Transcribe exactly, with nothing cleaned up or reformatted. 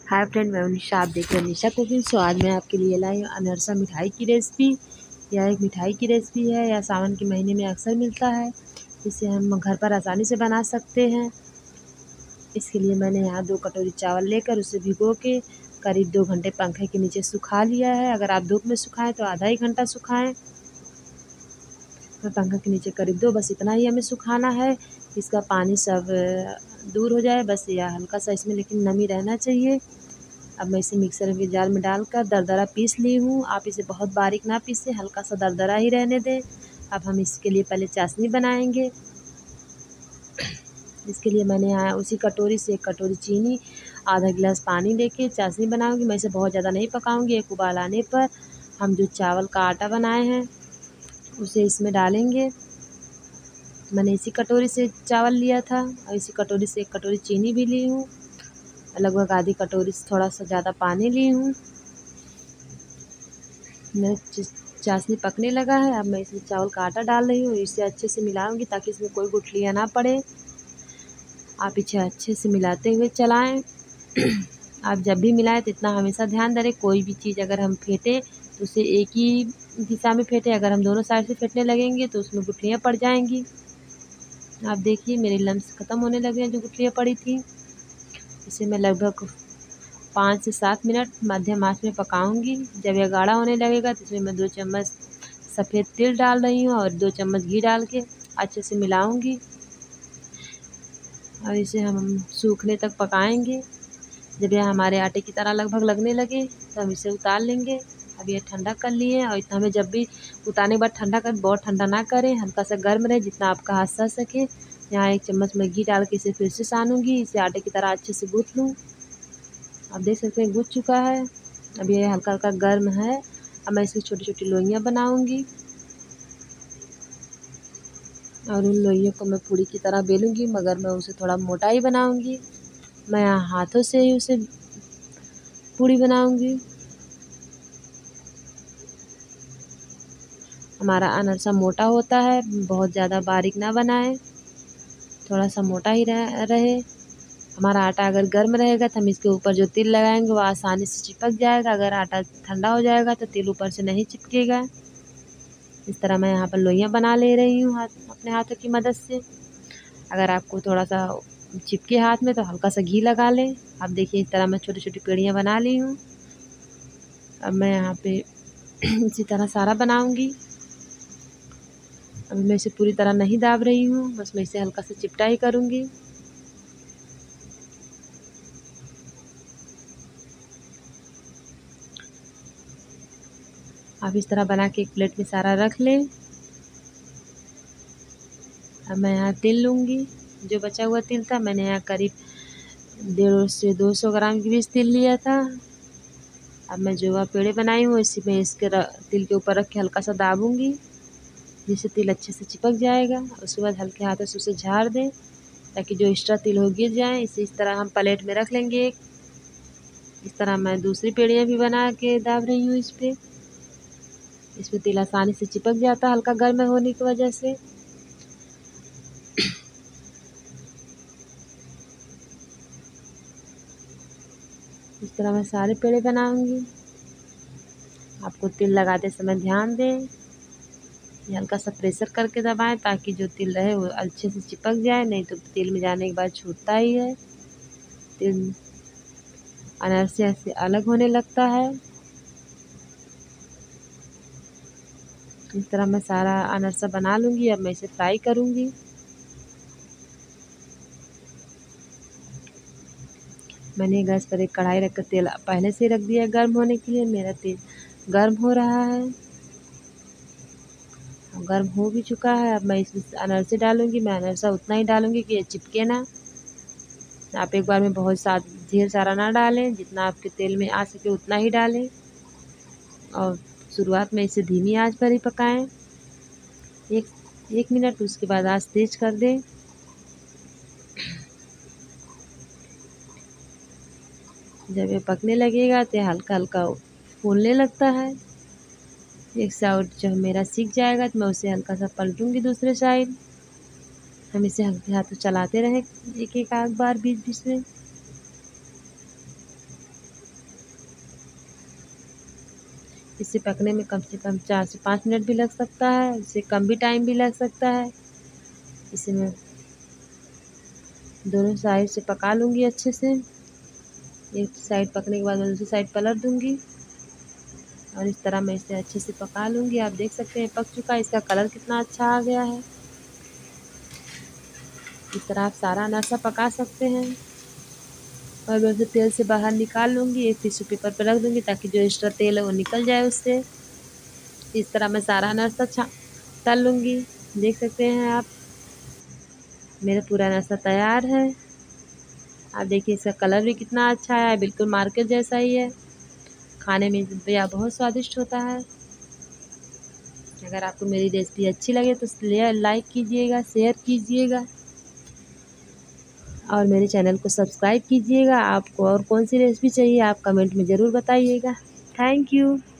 Hi friend, मैं निशा। आप देख रहे हैं निशा कुकिंग। सो आज मैं आपके लिए लाई हूँ अनरसा मिठाई की रेसिपी। यह एक मिठाई की रेसिपी है। यह सावन के महीने में अक्सर मिलता है। इसे हम घर पर आसानी से बना सकते हैं। इसके लिए मैंने यहाँ दो कटोरी चावल लेकर उसे भिगो के करीब दो घंटे पंखे के नीचे सुखा लिया है। अगर आप धूप में सुखाएं तो आधा ही घंटा सुखाएं। तो पंखे के नीचे करीब दो बस इतना ही हमें सुखाना है। इसका पानी सब दूर हो जाए बस। यह हल्का सा इसमें लेकिन नमी रहना चाहिए। अब मैं इसे मिक्सर के जार में डालकर दरदरा पीस ली हूँ। आप इसे बहुत बारीक ना पीसें, हल्का सा दरदरा ही रहने दें। अब हम इसके लिए पहले चाशनी बनाएंगे। इसके लिए मैंने यहाँ उसी कटोरी से एक कटोरी चीनी, आधा गिलास पानी लेके चाशनी बनाऊंगी। मैं इसे बहुत ज़्यादा नहीं पकाऊंगी। एक उबाल आने पर हम जो चावल का आटा बनाए हैं उसे इसमें डालेंगे। मैंने इसी कटोरी से चावल लिया था और इसी कटोरी से एक कटोरी चीनी भी ली हूँ। लगभग आधी कटोरी से थोड़ा सा ज़्यादा पानी ली हूँ। मैं चाशनी पकने लगा है। अब मैं इसमें चावल का आटा डाल रही हूँ। इसे अच्छे से मिलाऊंगी ताकि इसमें कोई गुठलियाँ ना पड़े। आप इसे अच्छे से मिलाते हुए चलाएं। आप जब भी मिलाएं तो इतना हमेशा ध्यान दें, कोई भी चीज़ अगर हम फेंटें तो उसे एक ही दिशा में फेंटें। अगर हम दोनों साइड से फेंटने लगेंगे तो उसमें गुठलियाँ पड़ जाएंगी। आप देखिए मेरे लम्स ख़त्म होने लगे हैं जो गुठलियाँ पड़ी थी। इसे मैं लगभग पाँच से सात मिनट मध्यम आंच में पकाऊंगी। जब यह गाढ़ा होने लगेगा तो इसमें मैं दो चम्मच सफ़ेद तिल डाल रही हूँ और दो चम्मच घी डाल के अच्छे से मिलाऊंगी और इसे हम सूखने तक पकाएंगे। जब यह हमारे आटे की तरह लगभग लगने लगे तो हम इसे उतार लेंगे। अब ये ठंडा कर लिए और इतना हमें जब भी उतारने के बाद ठंडा कर, बहुत ठंडा ना करें, हल्का सा गर्म रहे जितना आपका हाथ सह सके। यहाँ एक चम्मच में घी डाल के इसे फिर से सानूंगी। इसे आटे की तरह अच्छे से गूँथ लूँ। आप देख सकते हैं गूँथ चुका है। अब ये हल्का हल्का गर्म है। अब मैं इसकी छोटी छोटी लोइयाँ बनाऊंगी और उन लोइयों को मैं पूरी की तरह बेलूंगी, मगर मैं उसे थोड़ा मोटा ही बनाऊंगी। मैं यहाँ हाथों से ही उसे पूरी बनाऊंगी। हमारा अनरसा मोटा होता है, बहुत ज़्यादा बारीक ना बनाएं, थोड़ा सा मोटा ही रह, रहे। हमारा आटा अगर गर्म रहेगा तो हम इसके ऊपर जो तिल लगाएंगे वो आसानी से चिपक जाएगा। अगर आटा ठंडा हो जाएगा तो तिल ऊपर से नहीं चिपकेगा। इस तरह मैं यहाँ पर लोइयाँ बना ले रही हूँ हाथ अपने हाथों की मदद से। अगर आपको थोड़ा सा चिपके हाथ में तो हल्का सा घी लगा लें। आप देखिए इस तरह मैं छोटी छोटी पेड़ियाँ बना ली हूँ। अब मैं यहाँ पे इसी तरह सारा बनाऊँगी। अब मैं इसे पूरी तरह नहीं दाब रही हूँ, बस मैं इसे हल्का सा चिपटा ही करूँगी। आप इस तरह बना के एक प्लेट में सारा रख लें। अब मैं यहाँ तिल लूँगी। जो बचा हुआ तिल था मैंने यहाँ करीब डेढ़ से दो सौ ग्राम के बीच तिल लिया था। अब मैं जो पेड़े बनाई हूँ इसी में इसके तिल के ऊपर रख के हल्का सा दाबूंगी, जिससे तिल अच्छे से चिपक जाएगा। उसके बाद हल्के हाथों से उसे झाड़ दें ताकि जो एक्स्ट्रा तिल हो गिर जाए। इसे इस तरह हम प्लेट में रख लेंगे एक। इस तरह मैं दूसरी पेड़ियाँ भी बना के दाब रही हूँ इस पर। इसमें तिल आसानी से चिपक जाता है हल्का गर्म होने की वजह से। इस तरह मैं सारे पेड़े बनाऊंगी। आपको तिल लगाते समय ध्यान दें, हल्का सा प्रेशर करके दबाएं ताकि जो तिल रहे वो अच्छे से चिपक जाए, नहीं तो तिल में जाने के बाद छूटता ही है। तिल अनरसे से अलग होने लगता है। इस तरह मैं सारा अनरसा बना लूँगी। अब मैं इसे फ्राई करूँगी। मैंने गैस पर एक कढ़ाई रखकर तेल पहले से रख दिया गर्म होने के लिए। मेरा तेल गर्म हो रहा है, गर्म हो भी चुका है। अब मैं इसमें अनरसे डालूँगी। मैं अनरसा उतना ही डालूँगी कि ये चिपके ना। आप एक बार में बहुत सा ढेर सारा ना डालें, जितना आपके तेल में आ सके उतना ही डालें और शुरुआत में इसे धीमी आंच पर ही पकाएं एक एक मिनट। उसके बाद आंच तेज कर दें। जब ये पकने लगेगा तो हल्का हल्का फूलने लगता है। एक साइड जब मेरा सीख जाएगा तो मैं उसे हल्का सा पलटूंगी दूसरे साइड। हम इसे हल्के हाथों चलाते रहें एक एक आध बार बीच बीच में। इसे पकने में कम से कम चार से पाँच मिनट भी लग सकता है, इससे कम भी टाइम भी लग सकता है। इसे मैं दोनों साइड से पका लूँगी अच्छे से। एक साइड पकने के बाद मैं दूसरी साइड पलट दूँगी और इस तरह मैं इसे अच्छे से पका लूँगी। आप देख सकते हैं पक चुका है, इसका कलर कितना अच्छा आ गया है। इस तरह आप सारा अनारसा पका सकते हैं। और मैं उसे तेल से बाहर निकाल लूँगी, एक टिश्यू पेपर पर रख दूँगी ताकि जो एक्स्ट्रा तेल है वो निकल जाए उससे। इस तरह मैं सारा अनारसा छा तल लूँगी। देख सकते हैं आप मेरा पूरा अनारसा तैयार है। आप देखिए इसका कलर भी कितना अच्छा है, बिल्कुल मार्केट जैसा ही है। खाने में यह बहुत स्वादिष्ट होता है। अगर आपको मेरी रेसिपी अच्छी लगे तो लाइक कीजिएगा, शेयर कीजिएगा और मेरे चैनल को सब्सक्राइब कीजिएगा। आपको और कौन सी रेसिपी चाहिए आप कमेंट में ज़रूर बताइएगा। Thank you.